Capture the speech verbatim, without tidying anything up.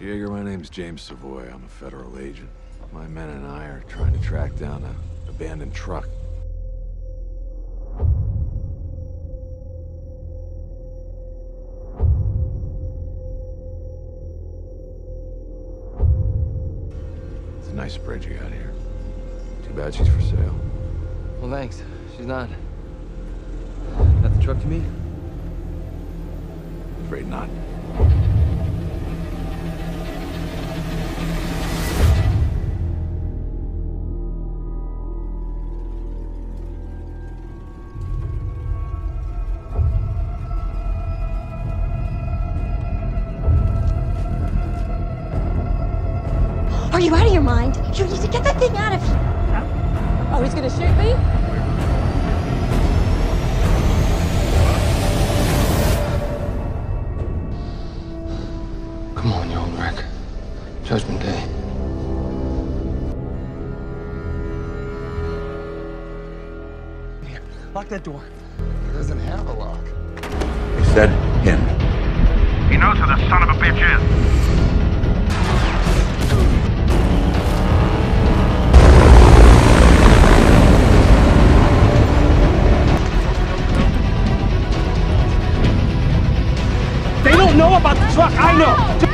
Mister Yeager, my name's James Savoy. I'm a federal agent. My men and I are trying to track down an abandoned truck. It's a nice bridge you got here. Too bad she's for sale. Well, thanks. She's not. That the truck to me? Afraid not. Are you out of your mind? You need to get that thing out of here. Oh, he's gonna shoot me? Come on, you old wreck. Judgment Day. Here, lock that door. It doesn't have a lock. He said him. He knows who the son of a bitch is. They don't know about the truck, I know!